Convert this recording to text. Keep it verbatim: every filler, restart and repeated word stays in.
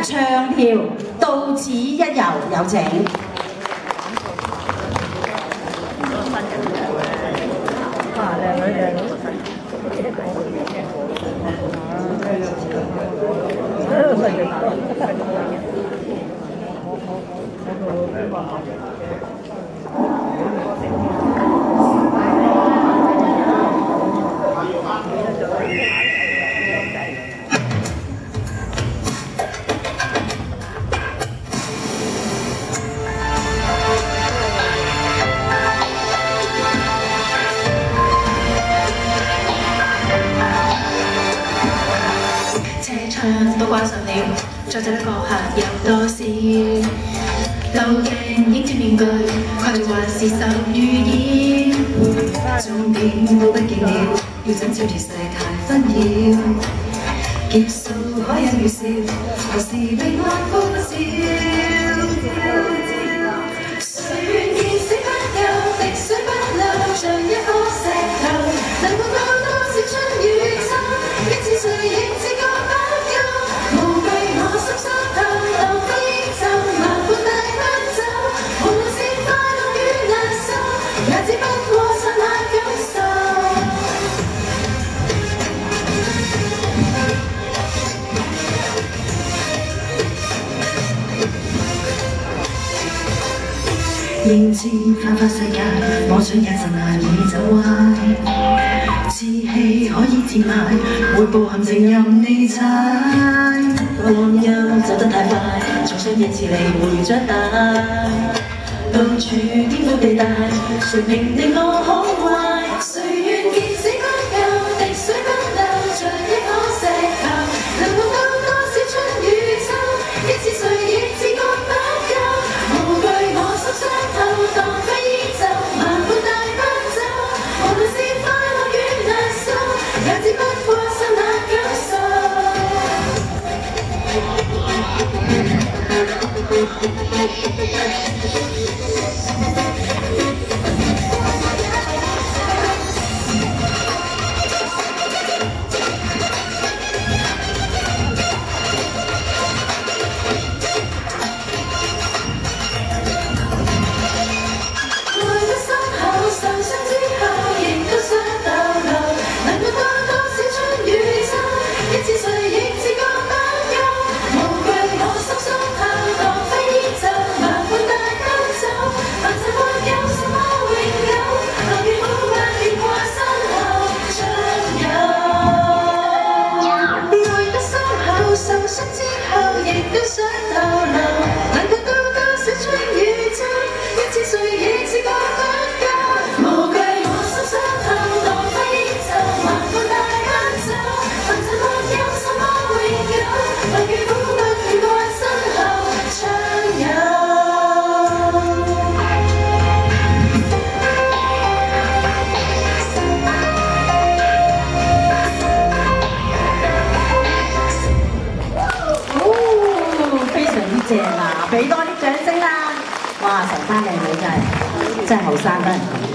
唱跳到此一遊，有請。 哇，靚女靚女。 都掛上了，再者閣下有多少？路鏡映住面具，佢還是受預言。終點都不見了，要怎照住世態紛擾？劫數可有預兆，何時被愛呼召？誰願見死不救，滴水不漏，像一顆石頭，能碰到多少春與秋？一次誰亦自覺不夠，無懼我心傷透，浪飛就漫步大奔走，無論是快樂與難受，也只不過剎那感受。應知花花世界，我想一陣難以走歪。志氣可以自賣，每步陷阱任你踩。個浪音走得太快，重傷一次你會長大。到處顛覆地帶，誰評定我好壞？誰願見死不救，滴水不漏，像一顆石頭，能碰到多少春與秋？一次誰亦自覺不夠，無懼我心傷透，當飛就漫步大奔走，無論是快樂與難受，也只不過剎那感受。 正啊！俾多啲掌聲啦！哇，成班靚女真係真係後生得人。